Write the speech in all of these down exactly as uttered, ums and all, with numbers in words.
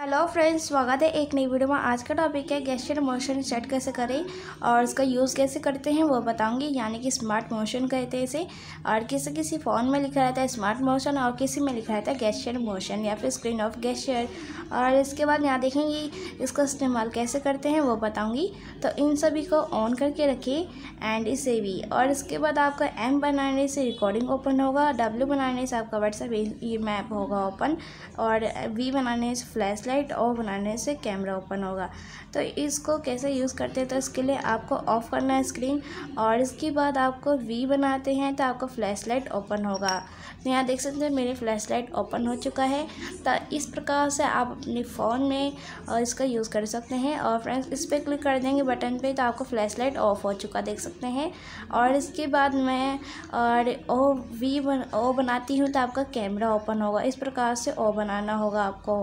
Hello friends, स्वागत है एक नई वीडियो में। आज का टॉपिक है गेस्चर मोशन सेट कैसे करें और इसका यूज़ कैसे करते हैं वो बताऊंगी। यानी कि स्मार्ट मोशन कहते हैं इसे, और किसी किसी फ़ोन में लिखा रहता है स्मार्ट मोशन और किसी में लिखा रहता है गेस्चर मोशन या फिर स्क्रीन ऑफ गेस्चर। और इसके बाद यहाँ देखेंगे इसका इस्तेमाल कैसे करते हैं वो बताऊँगी। तो इन सभी को ऑन करके रखिए एंड इसे भी। और इसके बाद आपका एम बनाने से रिकॉर्डिंग ओपन होगा, डब्ल्यू बनाने से आपका व्हाट्सएप ये मैप होगा ओपन, और वी बनाने से फ्लैश लाइट और बनाने से कैमरा ओपन होगा। तो इसको कैसे यूज़ करते हैं, तो इसके लिए आपको ऑफ़ करना है स्क्रीन, और इसके बाद आपको वी बनाते हैं तो आपको फ्लैश लाइट ओपन होगा। तो यहाँ देख सकते हैं मेरी फ्लैश लाइट ओपन हो चुका है। तो इस प्रकार से आप अपने फ़ोन में और इसका यूज़ कर सकते हैं। और फ्रेंड्स इस पर क्लिक कर देंगे बटन पे तो आपको फ्लैश लाइट ऑफ हो चुका देख सकते हैं। और इसके बाद मैं और ओ वी बन ओ बनाती हूँ तो आपका कैमरा ओपन होगा। इस प्रकार से ओ बनाना होगा आपको,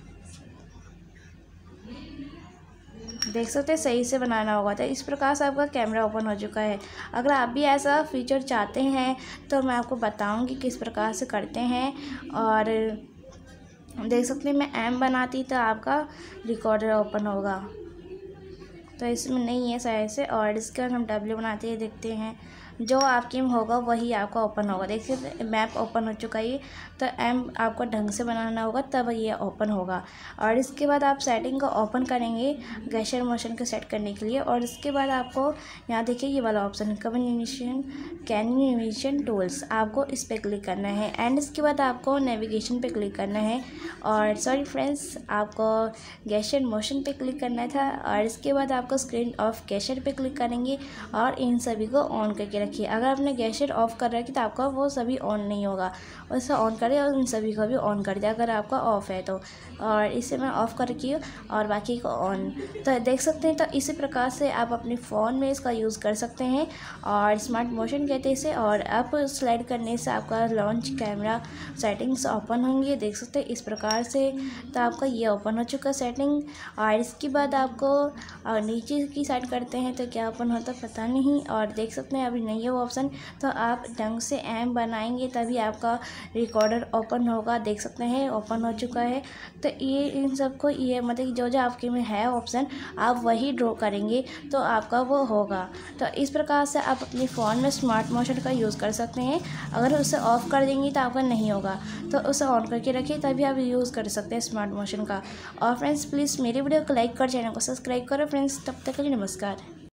देख सकते हैं सही से बनाना होगा। तो इस प्रकार से आपका कैमरा ओपन हो चुका है। अगर आप भी ऐसा फीचर चाहते हैं तो मैं आपको बताऊंगी किस प्रकार से करते हैं। और देख सकते हैं मैं एम बनाती तो आपका रिकॉर्डर ओपन होगा, तो इसमें नहीं है शायद से। और इसके बाद हम डब्ल्यू बनाते हैं, देखते हैं जो आपके में होगा वही आपका ओपन होगा। देखिए मैप ओपन हो चुका है। तो एम आपको ढंग से बनाना होगा तब ये ओपन होगा। और इसके बाद आप सेटिंग को ओपन करेंगे गेस्चर मोशन को सेट करने के लिए। और इसके बाद आपको यहाँ देखिए ये वाला ऑप्शन है कम्युनिकेशन कैनिमेशन टूल्स, आपको इस पर क्लिक करना है। एंड इसके बाद आपको नेविगेशन पे क्लिक करना है। और सॉरी फ्रेंड्स, आपको गेस्चर मोशन पे क्लिक करना था। और इसके बाद आपको स्क्रीन ऑफ गेस्चर पे क्लिक करेंगे और इन सभी को ऑन करके रखिए। अगर आपने गेस्चर ऑफ कर रखी तो आपका वो सभी ऑन नहीं होगा, उसे ऑन करें और इन सभी को भी ऑन कर दिया अगर आपका ऑफ है तो। और इसे मैं ऑफ़ कर रखी हूँ और बाकी को ऑन। तो देख सकते हैं, तो इसी प्रकार से आप अपने फ़ोन में इसका यूज़ कर सकते हैं। और स्मार्ट मोशन कहते हैं इसे। और आप स्लाइड करने से आपका लॉन्च कैमरा सेटिंग्स ओपन होंगे, देख सकते हैं इस प्रकार से। तो आपका ये ओपन हो चुका सेटिंग। और इसके बाद आपको और नीचे की साइड करते हैं तो क्या ओपन होता पता नहीं। और देख सकते हैं अभी नहीं है वो ऑप्शन, तो आप ढंग से एम बनाएंगे तभी आपका रिकॉर्डर ओपन होगा। देख सकते हैं ओपन हो चुका है। तो ये इन सबको ये मतलब जो जो आपके में है ऑप्शन आप वही ड्रॉ करेंगे तो आपका वो होगा। तो इस प्रकार से आप अपने फ़ोन में स्मार्ट मोशन का यूज़ कर सकते हैं। अगर उसे ऑफ़ कर देंगे तो आपका नहीं होगा, तो उसे ऑन करके रखिए तभी आप यूज़ कर सकते हैं स्मार्ट मोशन का। और फ्रेंड्स प्लीज़ मेरी वीडियो को लाइक कर, चैनल को सब्सक्राइब करो फ्रेंड्स। तब तक के लिए नमस्कार।